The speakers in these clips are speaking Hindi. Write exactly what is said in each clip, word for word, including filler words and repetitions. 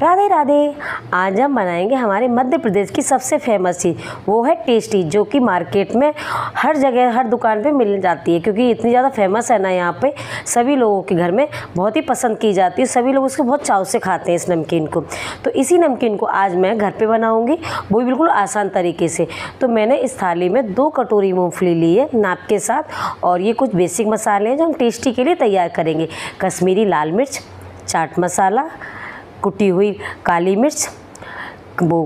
राधे राधे। आज हम बनाएंगे हमारे मध्य प्रदेश की सबसे फेमस चीज़, वो है टेस्टी, जो कि मार्केट में हर जगह हर दुकान पे मिल जाती है, क्योंकि इतनी ज़्यादा फेमस है ना। यहाँ पे सभी लोगों के घर में बहुत ही पसंद की जाती है, सभी लोग उसको बहुत चाव से खाते हैं इस नमकीन को। तो इसी नमकीन को आज मैं घर पर बनाऊँगी, वो भी बिल्कुल आसान तरीके से। तो मैंने इस थाली में दो कटोरी मूँगफली ली है नाप के साथ, और ये कुछ बेसिक मसाले हैं जो हम टेस्टी के लिए तैयार करेंगे। कश्मीरी लाल मिर्च, चाट मसाला, कुटी हुई काली मिर्च, वो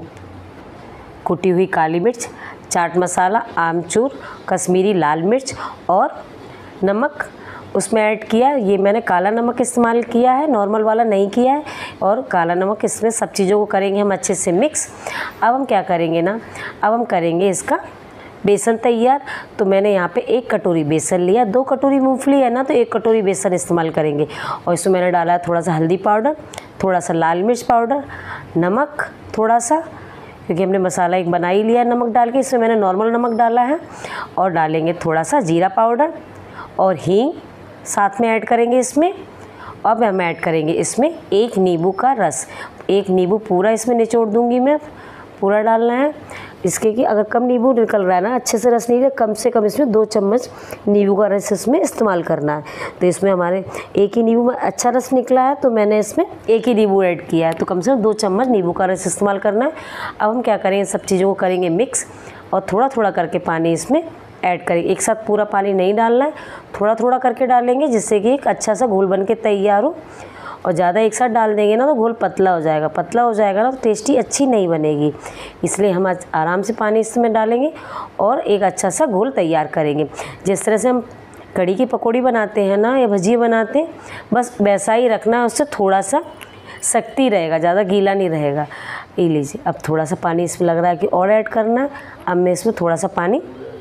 कुटी हुई काली मिर्च, चाट मसाला, आमचूर, कश्मीरी लाल मिर्च और नमक उसमें ऐड किया। ये मैंने काला नमक इस्तेमाल किया है, नॉर्मल वाला नहीं किया है। और काला नमक, इसमें सब चीज़ों को करेंगे हम अच्छे से मिक्स। अब हम क्या करेंगे ना, अब हम करेंगे इसका बेसन तैयार। तो मैंने यहाँ पे एक कटोरी बेसन लिया, दो कटोरी मूंगफली है ना, तो एक कटोरी बेसन इस्तेमाल करेंगे। और इसमें मैंने डाला है थोड़ा सा हल्दी पाउडर, थोड़ा सा लाल मिर्च पाउडर, नमक थोड़ा सा, क्योंकि हमने मसाला एक बना ही लिया है नमक डाल के। इसमें मैंने नॉर्मल नमक डाला है। और डालेंगे थोड़ा सा जीरा पाउडर और हींग साथ में ऐड करेंगे इसमें। अब हम ऐड करेंगे इसमें एक नींबू का रस, एक नींबू पूरा इसमें निचोड़ दूँगी मैं, पूरा डालना है। इसके कि अगर कम नींबू निकल रहा है ना, अच्छे से रस नहीं है, कम से कम इसमें दो चम्मच नींबू का रस इसमें इस्तेमाल करना है। तो इसमें हमारे एक ही नींबू में अच्छा रस निकला है, तो मैंने इसमें एक ही नींबू ऐड किया है, तो कम से कम दो चम्मच नींबू का रस इस्तेमाल करना है। अब हम क्या करेंगे, सब चीज़ों को करेंगे मिक्स, और थोड़ा थोड़ा करके पानी इसमें ऐड करेंगे। एक साथ पूरा पानी नहीं डालना है, थोड़ा थोड़ा करके डालेंगे, जिससे कि एक अच्छा सा घोल बन के तैयार हो। और ज़्यादा एक साथ डाल देंगे ना तो घोल पतला हो जाएगा, पतला हो जाएगा ना तो टेस्टी अच्छी नहीं बनेगी। इसलिए हम आज आराम से पानी इसमें डालेंगे और एक अच्छा सा घोल तैयार करेंगे। जिस तरह से हम कढ़ी की पकौड़ी बनाते हैं ना, या भजिए बनाते हैं, बस वैसा ही रखना है। उससे थोड़ा सा सख्ती रहेगा, ज़्यादा गीला नहीं रहेगा। ये लीजिए, अब थोड़ा सा पानी इसमें लग रहा है कि और ऐड करना है। अब मैं इसमें थोड़ा सा पानी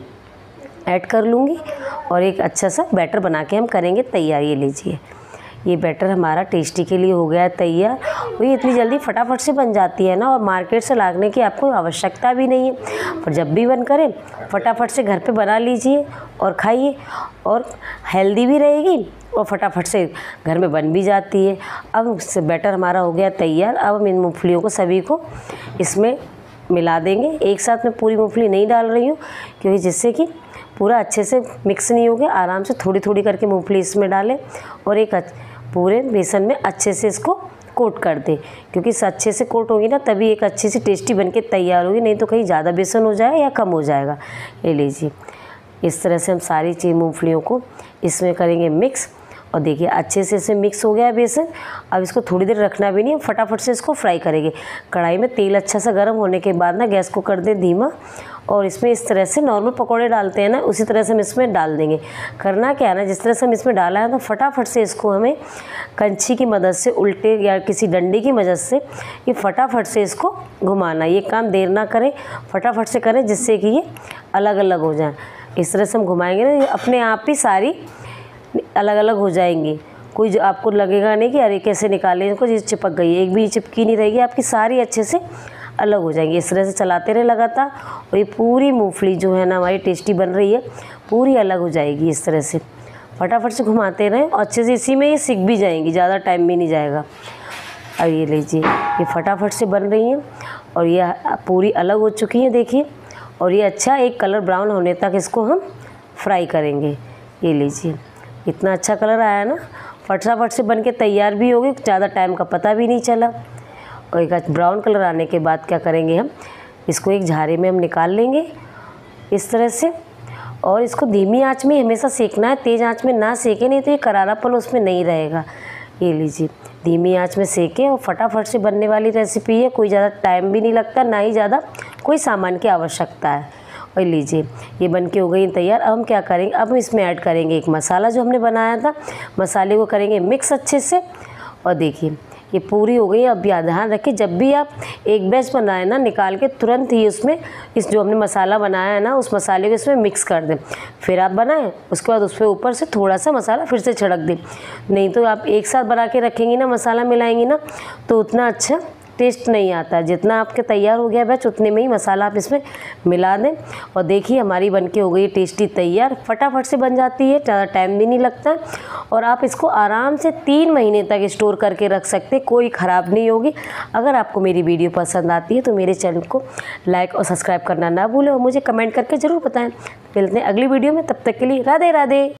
ऐड कर लूँगी और एक अच्छा सा बैटर बना के हम करेंगे तैयार। ये लीजिए, ये बैटर हमारा टेस्टी के लिए हो गया है तैयार। और ये इतनी जल्दी फटाफट से बन जाती है ना, और मार्केट से लाने की आपको आवश्यकता भी नहीं है। पर जब भी बन करें फटाफट से घर पे बना लीजिए और खाइए, और हेल्दी भी रहेगी और फटाफट से घर में बन भी जाती है। अब बैटर हमारा हो गया तैयार। अब हम इन मूँगफलियों को सभी को इसमें मिला देंगे। एक साथ में पूरी मूँगफली नहीं डाल रही हूँ, क्योंकि जिससे कि पूरा अच्छे से मिक्स नहीं हो गया। आराम से थोड़ी थोड़ी करके मूँगफली इसमें डालें और एक पूरे बेसन में अच्छे से इसको कोट कर दें, क्योंकि अच्छे से कोट होगी ना तभी एक अच्छी सी टेस्टी बनके तैयार होगी, नहीं तो कहीं ज़्यादा बेसन हो जाएगा या कम हो जाएगा। ये लीजिए, इस तरह से हम सारी चीज़ मूँगफलियों को इसमें करेंगे मिक्स। और देखिए अच्छे से इसे मिक्स हो गया है बेसन। अब इसको थोड़ी देर रखना भी नहीं, हम फटाफट से इसको फ्राई करेंगे। कढ़ाई में तेल अच्छा सा गर्म होने के बाद ना गैस को कर दें धीमा, और इसमें इस तरह से नॉर्मल पकौड़े डालते हैं ना, उसी तरह से हम इसमें डाल देंगे। करना क्या है ना, जिस तरह से हम इसमें डाला है तो फटाफट से इसको हमें कंची की मदद से, उल्टे या किसी डंडी की मदद से ये फटाफट से इसको घुमाना। ये काम देर ना करें, फटाफट से करें, जिससे कि ये अलग अलग हो जाए। इस तरह से हम घुमाएंगे ना, ये अपने आप ही सारी अलग अलग हो जाएंगी। कोई जो आपको लगेगा नहीं कि अरे कैसे निकालें इसको, ये चिपक गई है, एक भी चिपकी नहीं रहेगी, आपकी सारी अच्छे से अलग हो जाएंगी। इस तरह से चलाते रहे लगातार, और ये पूरी मूँगफली जो है ना हमारी टेस्टी बन रही है, पूरी अलग हो जाएगी। इस तरह से फटाफट से घुमाते रहें और अच्छे से इसी में ये सीख भी जाएंगी, ज़्यादा टाइम भी नहीं जाएगा। अब ये लीजिए, ये फटाफट से बन रही हैं और ये पूरी अलग हो चुकी हैं, देखिए। और ये अच्छा एक कलर ब्राउन होने तक इसको हम फ्राई करेंगे। ये लीजिए, इतना अच्छा कलर आया ना, फटाफट से बन के तैयार भी होगी, ज़्यादा टाइम का पता भी नहीं चला। और एक ब्राउन कलर आने के बाद क्या करेंगे, हम इसको एक झारे में हम निकाल लेंगे इस तरह से। और इसको धीमी आंच में हमेशा सेकना है, तेज़ आंच में ना सेकें, नहीं तो ये करारापन उसमें नहीं रहेगा। ये लीजिए, धीमी आंच में सेकें, और फटाफट से बनने वाली रेसिपी है, कोई ज़्यादा टाइम भी नहीं लगता, ना ही ज़्यादा कोई सामान की आवश्यकता है। और लीजिए, ये बन के हो गई तैयार। अब हम क्या करेंगे, अब हम इसमें ऐड करेंगे एक मसाला जो हमने बनाया था। मसाले को करेंगे मिक्स अच्छे से। और देखिए, ये पूरी हो गई। अब ध्यान रखें, जब भी आप एक बैच बनाएं ना, निकाल के तुरंत ही उसमें इस जो हमने मसाला बनाया है ना, उस मसाले को इसमें मिक्स कर दें। फिर आप बनाएं, उसके बाद उस पर ऊपर से थोड़ा सा मसाला फिर से छिड़क दें। नहीं तो आप एक साथ बना के रखेंगी ना, मसाला मिलाएंगी ना, तो उतना अच्छा टेस्ट नहीं आता। जितना आपके तैयार हो गया बैच उतने में ही मसाला आप इसमें मिला दें। और देखिए हमारी बनके हो गई टेस्टी तैयार, फटाफट से बन जाती है, ज़्यादा टाइम भी नहीं लगता और आप इसको आराम से तीन महीने तक स्टोर करके रख सकते, कोई ख़राब नहीं होगी। अगर आपको मेरी वीडियो पसंद आती है तो मेरे चैनल को लाइक और सब्सक्राइब करना ना भूलें और मुझे कमेंट करके ज़रूर बताएं। मिलते हैं अगली वीडियो में, तब तक के लिए राधे राधे।